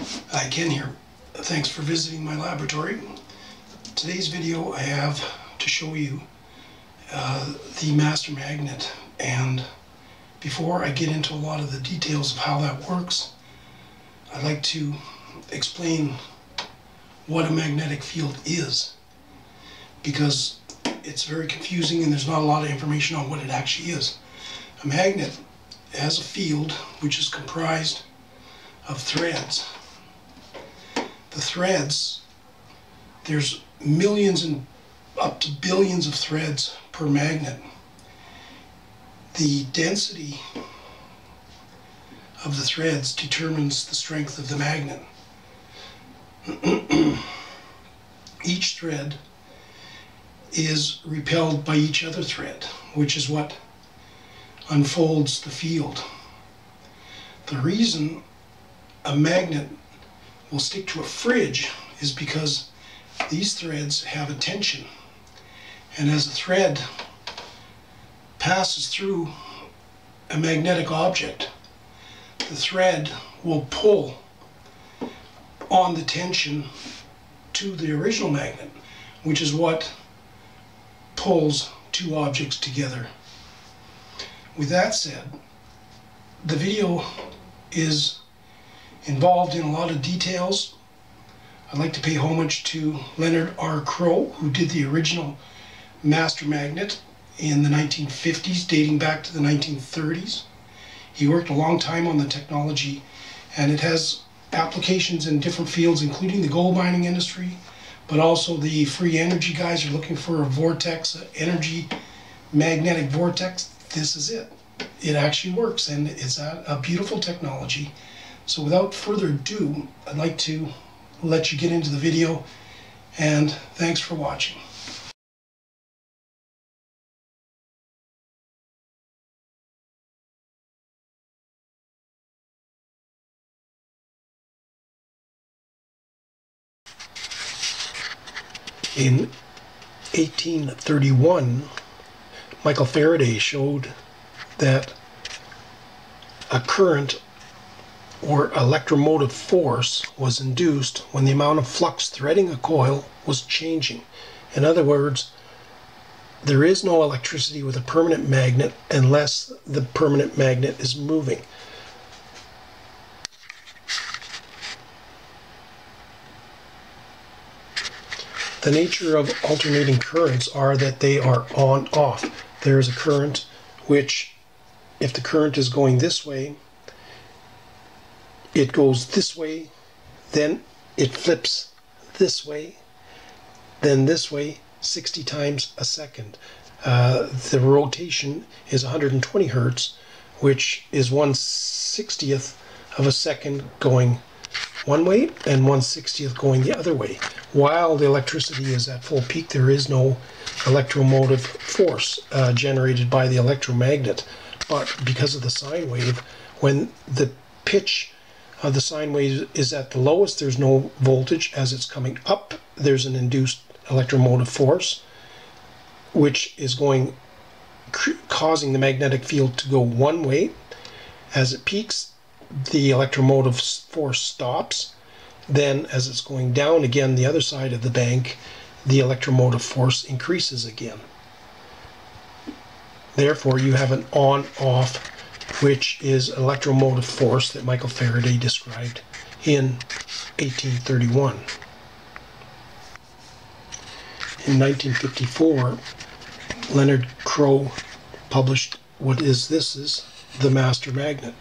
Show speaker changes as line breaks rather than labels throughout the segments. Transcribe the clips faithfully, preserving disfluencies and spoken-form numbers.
Hi, Ken here. Thanks for visiting my laboratory. Today's video I have to show you uh, the master magnet, and before I get into a lot of the details of how that works, I'd like to explain what a magnetic field is, because it's very confusing and there's not a lot of information on what it actually is. A magnet has a field which is comprised of threads. The threads, there's millions and up to billions of threads per magnet. The density of the threads determines the strength of the magnet. Each thread is repelled by each other thread, which is what unfolds the field. The reason a magnet will stick to a fridge is because these threads have a tension, and as a thread passes through a magnetic object, the thread will pull on the tension to the original magnet, which is what pulls two objects together. With that said, the video is involved in a lot of details. I'd like to pay homage to Leonard R. Crowe, who did the original master magnet in the nineteen fifties, dating back to the nineteen thirties. He worked a long time on the technology, and it has applications in different fields, including the gold mining industry, but also the free energy guys are looking for a vortex, an energy magnetic vortex. This is it. It actually works, and it's a, a beautiful technology. So without further ado, I'd like to let you get into the video, and thanks for watching. In eighteen thirty-one, Michael Faraday showed that a current or electromotive force was induced when the amount of flux threading a coil was changing. In other words, there is no electricity with a permanent magnet unless the permanent magnet is moving. The nature of alternating currents are that they are on-off. There is a current which, if the current is going this way, it goes this way, then it flips this way, then this way sixty times a second. Uh, the rotation is one hundred twenty hertz, which is one sixtieth of a second going one way and one sixtieth going the other way. While the electricity is at full peak, there is no electromotive force uh, generated by the electromagnet. But because of the sine wave, when the pitch of the sine wave is at the lowest, there's no voltage. As it's coming up, there's an induced electromotive force, which is going causing the magnetic field to go one way. As it peaks, the electromotive force stops. Then as it's going down again the other side of the bank, the electromotive force increases again. Therefore, you have an on-off, which is electromotive force that Michael Faraday described in eighteen thirty-one. In nineteen fifty-four, Leonard Crowe published what is this is the master magnet.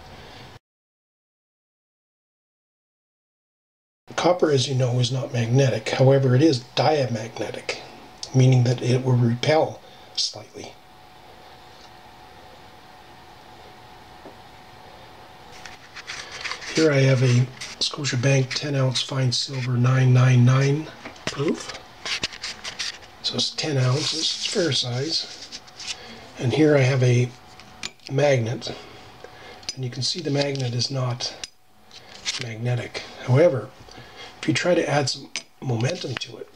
Copper, as you know, is not magnetic. However, it is diamagnetic, meaning that it will repel slightly. Here I have a Scotiabank ten ounce fine silver nine ninety-nine proof. So it's ten ounces, it's fair size. And here I have a magnet, and you can see the magnet is not magnetic. However, if you try to add some momentum to it,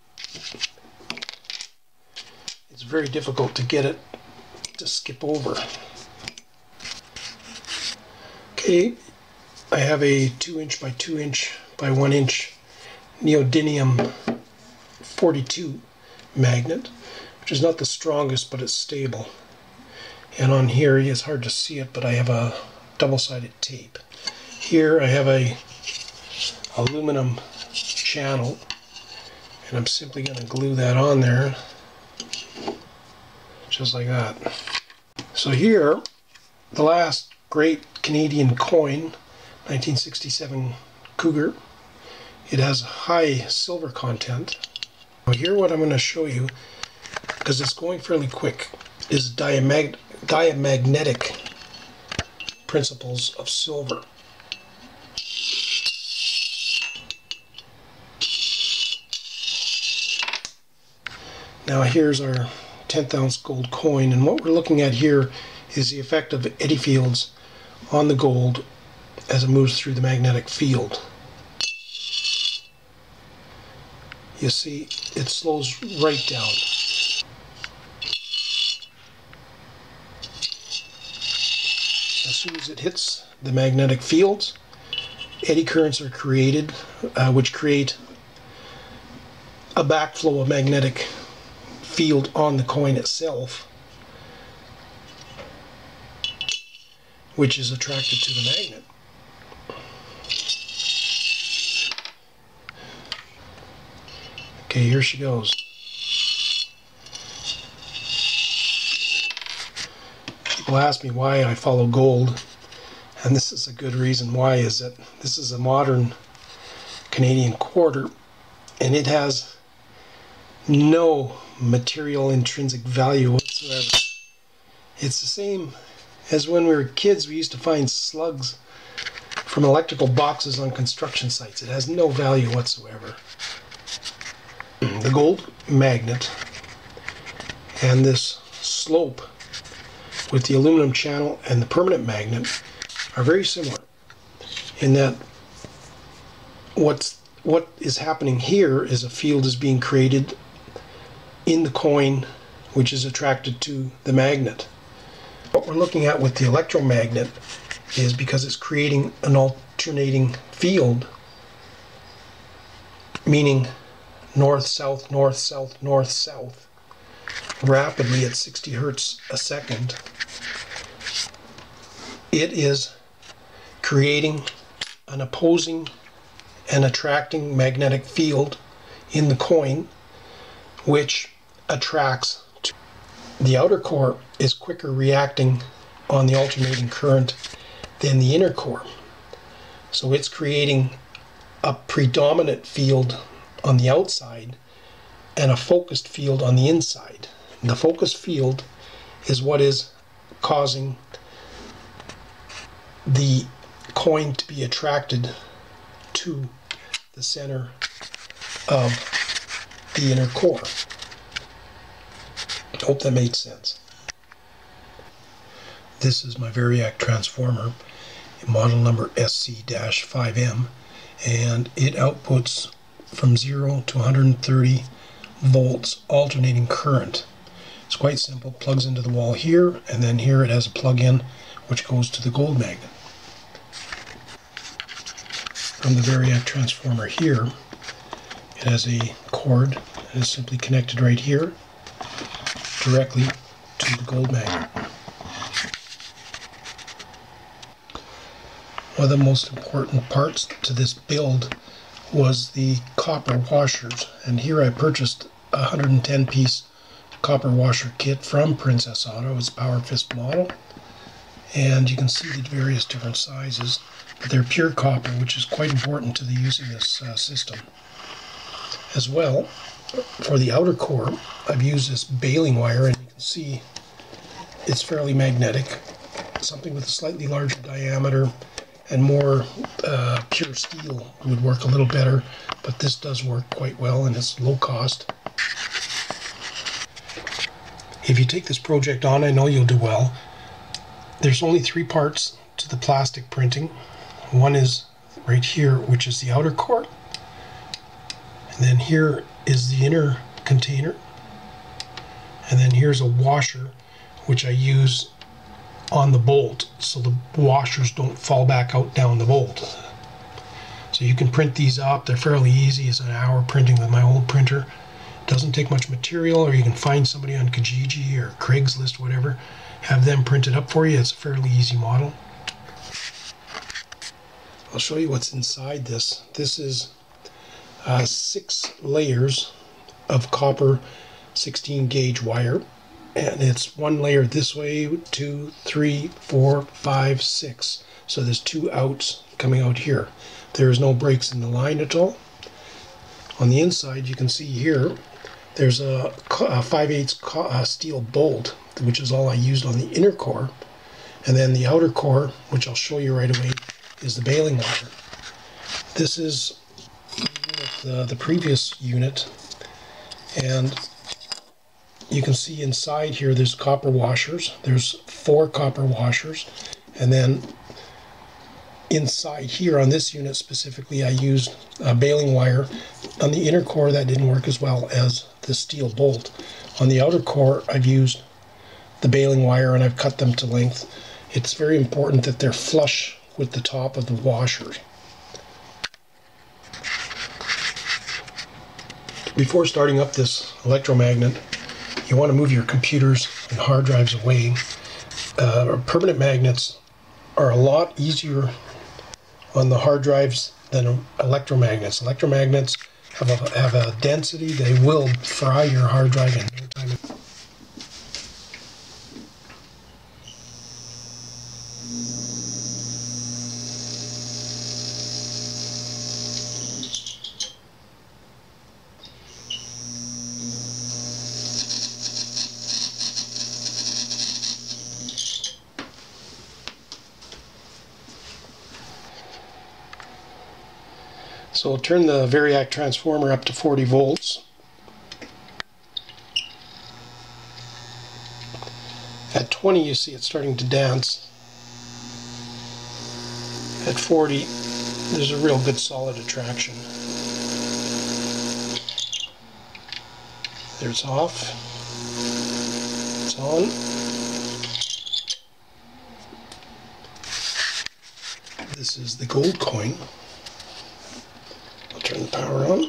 it's very difficult to get it to skip over. Okay, I have a two inch by two inch by one inch neodymium forty-two magnet, which is not the strongest, but it's stable. And on here, it's hard to see it, but I have a double-sided tape. Here I have a aluminum channel, and I'm simply going to glue that on there, just like that. So here, the last great Canadian coin, nineteen sixty-seven Cougar. It has high silver content. Now here what I'm going to show you, because it's going fairly quick, is diamag diamagnetic principles of silver. Now here's our tenth ounce gold coin, and what we're looking at here is the effect of eddy fields on the gold as it moves through the magnetic field. You see, it slows right down. As soon as it hits the magnetic fields, eddy currents are created, uh, which create a backflow of magnetic field on the coin itself, which is attracted to the magnet. Okay, here she goes. People ask me why I follow gold, and this is a good reason why. Is that this is a modern Canadian quarter, and it has no material intrinsic value whatsoever. It's the same as when we were kids. We used to find slugs from electrical boxes on construction sites. It has no value whatsoever. The gold magnet and this slope with the aluminum channel and the permanent magnet are very similar in that what's what is happening here is a field is being created in the coin, which is attracted to the magnet. What we're looking at with the electromagnet is, because it's creating an alternating field, meaning north, south, north, south, north, south, rapidly at sixty hertz a second, it is creating an opposing and attracting magnetic field in the coin, which attracts to the outer core. Is quicker reacting on the alternating current than the inner core. So it's creating a predominant field on the outside and a focused field on the inside. And the focused field is what is causing the coin to be attracted to the center of the inner core. I hope that made sense. This is my Variac transformer, model number S C five M, and it outputs from zero to one hundred thirty volts alternating current. It's quite simple. Plugs into the wall here, and then here it has a plug-in which goes to the gold magnet. From the Variac transformer here, it has a cord and is simply connected right here directly to the gold magnet. One of the most important parts to this build was the copper washers, and here I purchased a one hundred ten piece copper washer kit from Princess Auto. It's a Power Fist model, and you can see the various different sizes, but they're pure copper, which is quite important to the use of this uh, system. As well, for the outer core, I've used this baling wire, and you can see it's fairly magnetic, something with a slightly larger diameter and more uh, pure steel would work a little better, but this does work quite well and it's low cost. If you take this project on, I know you'll do well. There's only three parts to the plastic printing. One is right here, which is the outer core, and then here is the inner container, and then here's a washer which I use on the bolt so the washers don't fall back out down the bolt. So you can print these up. They're fairly easy. It's an hour printing with my old printer. Doesn't take much material, or you can find somebody on Kijiji or Craigslist, whatever, have them print it up for you. It's a fairly easy model. I'll show you what's inside this. This is uh, six layers of copper sixteen gauge wire. And it's one layer this way, two, three, four, five, six. So there's two outs coming out here. There is no breaks in the line at all. On the inside, you can see here, there's a, a five eighths uh, steel bolt, which is all I used on the inner core. And then the outer core, which I'll show you right away, is the baling wire. This is the, the previous unit. And you can see inside here there's copper washers. There's four copper washers. And then inside here on this unit specifically, I used a baling wire. On the inner core, that didn't work as well as the steel bolt. On the outer core, I've used the baling wire and I've cut them to length. It's very important that they're flush with the top of the washers. Before starting up this electromagnet, you want to move your computers and hard drives away. Uh, permanent magnets are a lot easier on the hard drives than electromagnets. Electromagnets have a, have a density. They will fry your hard drive in no time. So I'll turn the Variac transformer up to forty volts. At twenty, you see it's starting to dance. At forty, there's a real good solid attraction. There it's off. It's on. This is the gold coin. Turn the power on.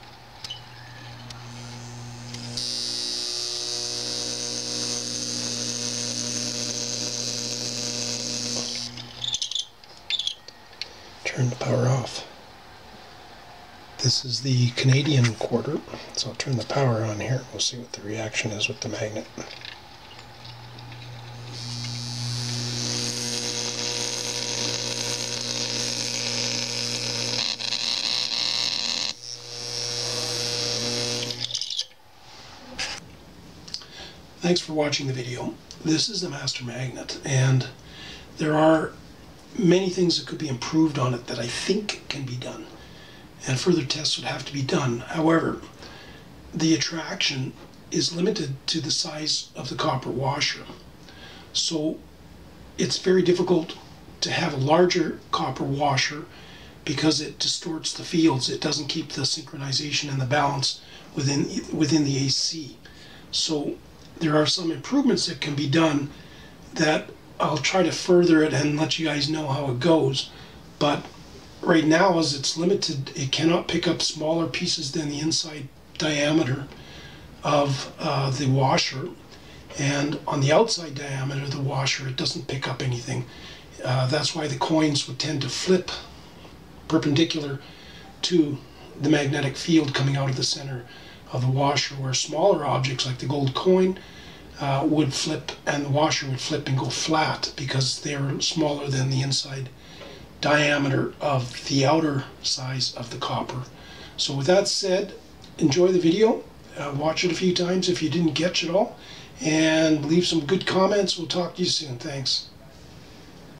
Turn the power off. This is the Canadian quarter, so I'll turn the power on here. We'll see what the reaction is with the magnet. Thanks for watching the video. This is the Master Magnet, and there are many things that could be improved on it that I think can be done, and further tests would have to be done. However, the attraction is limited to the size of the copper washer, so it's very difficult to have a larger copper washer because it distorts the fields. It doesn't keep the synchronization and the balance within within the A C. So there are some improvements that can be done that I'll try to further it and let you guys know how it goes. But right now, as it's limited, it cannot pick up smaller pieces than the inside diameter of uh, the washer. And on the outside diameter of the washer, it doesn't pick up anything. Uh, that's why the coins would tend to flip perpendicular to the magnetic field coming out of the center of the washer, where smaller objects like the gold coin uh, would flip, and the washer would flip and go flat because they're smaller than the inside diameter of the outer size of the copper. So with that said, enjoy the video, uh, watch it a few times if you didn't catch it all, and leave some good comments. We'll talk to you soon. Thanks.